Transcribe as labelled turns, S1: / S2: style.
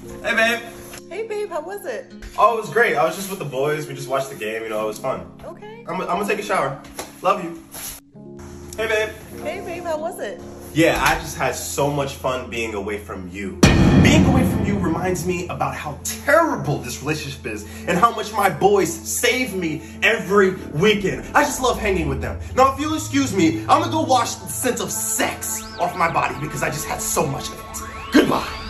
S1: Hey, babe.
S2: Hey, babe, how was it?
S1: Oh, it was great. I was just with the boys. We just watched the game. You know, it was fun.
S2: Okay.
S1: I'm gonna take a shower. Love you. Hey, babe.
S2: Hey, babe, how was it?
S1: Yeah, I just had so much fun being away from you. Being away from you reminds me about how terrible this relationship is and how much my boys save me every weekend. I just love hanging with them. Now, if you'll excuse me, I'm gonna go wash the scent of sex off my body because I just had so much of it. Goodbye.